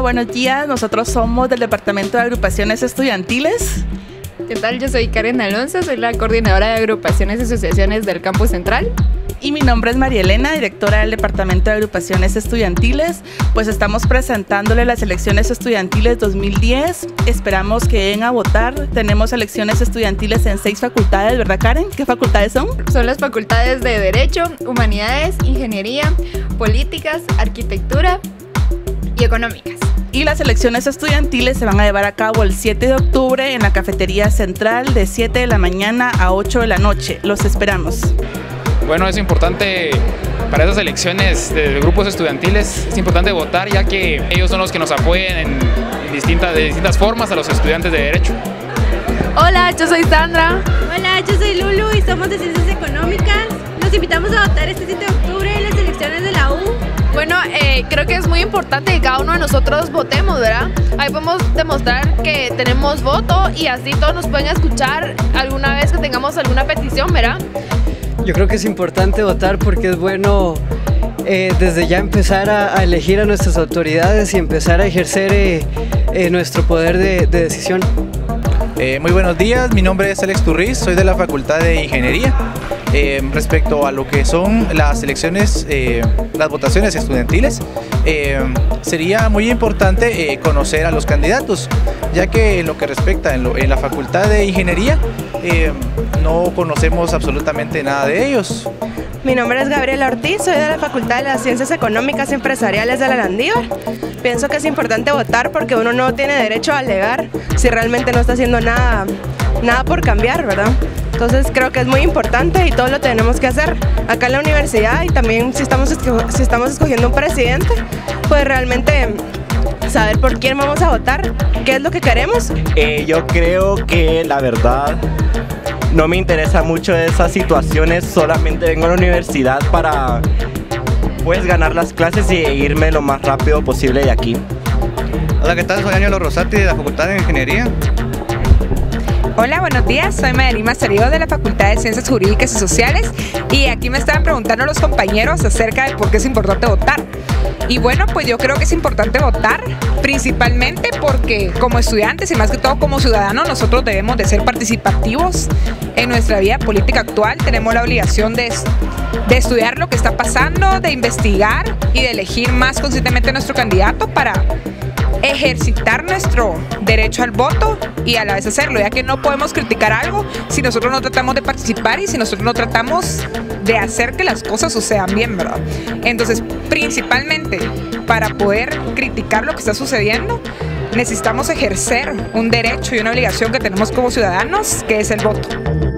buenos días. Nosotros somos del Departamento de Agrupaciones Estudiantiles. ¿Qué tal? Yo soy Karen Alonso, soy la coordinadora de agrupaciones y asociaciones del Campus Central. Y mi nombre es María Elena, directora del Departamento de Agrupaciones Estudiantiles. Pues estamos presentándole las elecciones estudiantiles 2010. Esperamos que vengan a votar. Tenemos elecciones estudiantiles en 6 facultades, ¿verdad, Karen? ¿Qué facultades son? Son las facultades de Derecho, Humanidades, Ingeniería, Políticas, Arquitectura y Económicas. Y las elecciones estudiantiles se van a llevar a cabo el 7 de octubre en la Cafetería Central de 7 de la mañana a 8 de la noche. Los esperamos. Bueno, es importante para esas elecciones de grupos estudiantiles, es importante votar ya que ellos son los que nos apoyan de distintas formas a los estudiantes de Derecho. Hola, yo soy Sandra. Hola, yo soy Lulu y somos de Ciencias Económicas. Los invitamos a votar este 7 de octubre en las elecciones de la U. Bueno, creo que es muy importante que cada uno de nosotros votemos, ¿verdad? Ahí podemos demostrar que tenemos voto y así todos nos pueden escuchar alguna vez que tengamos alguna petición, ¿verdad? Yo creo que es importante votar porque es bueno desde ya empezar a elegir a nuestras autoridades y empezar a ejercer nuestro poder de decisión. Muy buenos días, mi nombre es Alex Turriz, soy de la Facultad de Ingeniería. Respecto a lo que son las elecciones, las votaciones estudiantiles, sería muy importante conocer a los candidatos, ya que en lo que respecta en la Facultad de Ingeniería no conocemos absolutamente nada de ellos. Mi nombre es Gabriela Ortiz, soy de la Facultad de las Ciencias Económicas y Empresariales de la Landívar. Pienso que es importante votar porque uno no tiene derecho a alegar si realmente no está haciendo nada por cambiar, ¿verdad? Entonces creo que es muy importante y todo lo tenemos que hacer acá en la universidad, y también si estamos escogiendo un presidente, pues realmente saber por quién vamos a votar, qué es lo que queremos. Yo creo que la verdad no me interesa mucho esas situaciones, solamente vengo a la universidad para pues ganar las clases y irme lo más rápido posible de aquí. Hola, ¿qué tal? Soy Ángelo Rosati de la Facultad de Ingeniería. Hola, buenos días, soy Madeline Macerio de la Facultad de Ciencias Jurídicas y Sociales, y aquí me estaban preguntando los compañeros acerca de por qué es importante votar. Y bueno, pues yo creo que es importante votar principalmente porque como estudiantes y más que todo como ciudadanos nosotros debemos de ser participativos en nuestra vida política actual. Tenemos la obligación de estudiar lo que está pasando, de investigar y de elegir más conscientemente a nuestro candidato para ejercitar nuestro derecho al voto y a la vez hacerlo, ya que no podemos criticar algo si nosotros no tratamos de participar y si nosotros no tratamos de hacer que las cosas sucedan bien, ¿verdad? Entonces, principalmente para poder criticar lo que está sucediendo, necesitamos ejercer un derecho y una obligación que tenemos como ciudadanos, que es el voto.